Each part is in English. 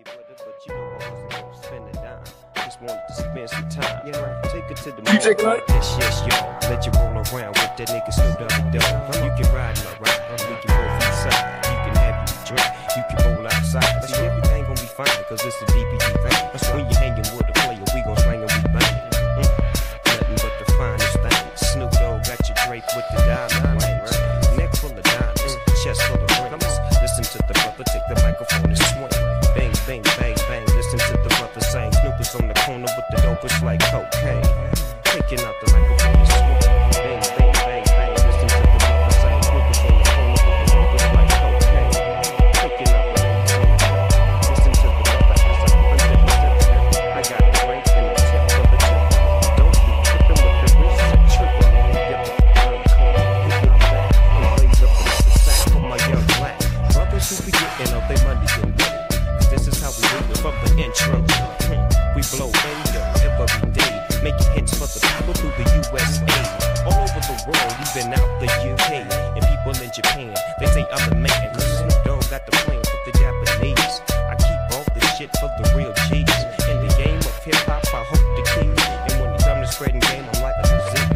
with it, but you know I wasn't gonna spend a dime. Just wanted to spend some time. You know, take it to the mall. Yes, yo. Let you roll around with that nigga Snoop Doggy Dogg. You can ride my ride, we can both inside. You can have you a drink, you can roll outside. See, everything gon' be fine, cause it's a DPG thing. When you hanging with a player, we gon' slang and we bang. Nothing but the finest thing. Snoop Dogg got you draped with the diamond rings. Neck full of diamonds, chest full of rings. Listen to the brother, take the microphone and swing. Bang, bang, bang, bang. Listen to the brother sing. Snoop is on the corner with the dopest like cocaine. Taking out the microphone and swing. Bang, bang, bang, bang. Listen to the brother sing. Snoop is on the corner with the dopest like cocaine. Taking out the microphone and swing. Listen to the brother as I got a break and a tip for the tip. Don't be tripping with the wrist, tripping and dip. Pick it back and blaze up another sack for my young black brothers who be getting up their money and get it. This is how we do it from the intro. We blow window every day, making hits for the people through the USA. All over the world, even out the UK. And people in Japan, they say I'm the man. Cause Snoop Dogg got the plan for the Japanese. I keep all this shit for the real G's. In the game of hip-hop, I hope the king. And when it comes to spreading game, I'm like a disease.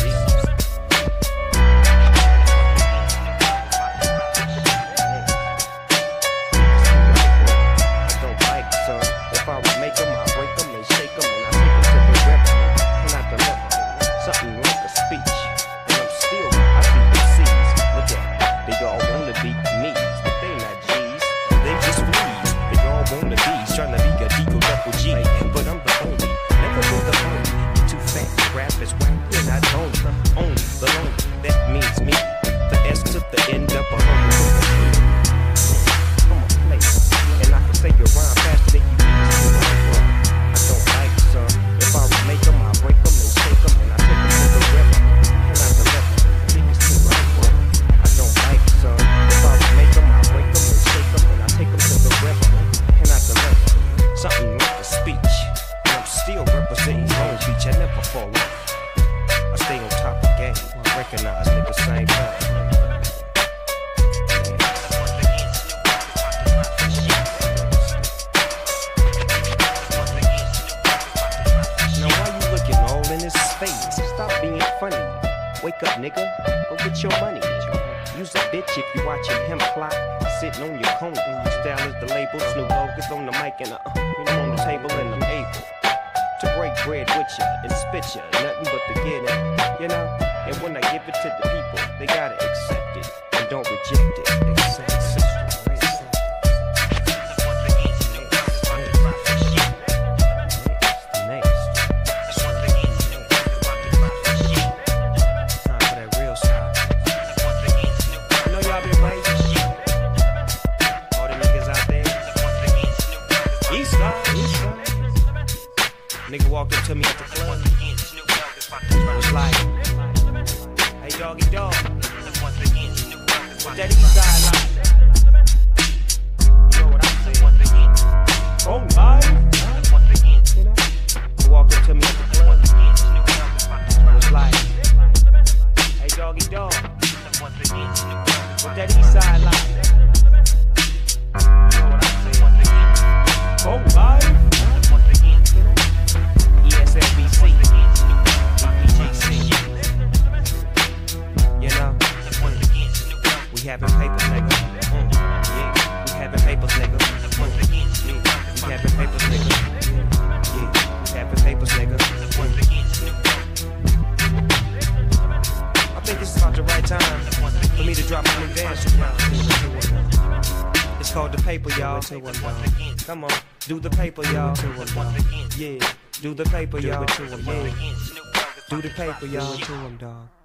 Wake up, nigga, go get your money. Use a bitch if you watching him clock. Sitting on your cone, style is the label. Snoop Dogg is on the mic and I'm on the table and I'm able to break bread with ya and spit ya. Nothing but to get it, you know. And when I give it to the people, they gotta accept it and don't reject it. Accept it. Nigga walked up to me at the club. Was like, hey doggy dog, what that east side like? You know what I'm saying? Oh my. You know? He walked up to me at the club. Was like, hey doggy dog, what that east side like? You know what I'm saying? Oh my. We having papers, nigga. Yeah, we having papers, nigga. Yeah, we having papers, nigga. Yeah, we having papers, nigga. I think this is about the right time for me to drop a new dance. It's called the paper, y'all. Come on, do the paper, y'all. Yeah, do the paper, y'all. Yeah, do the paper, y'all.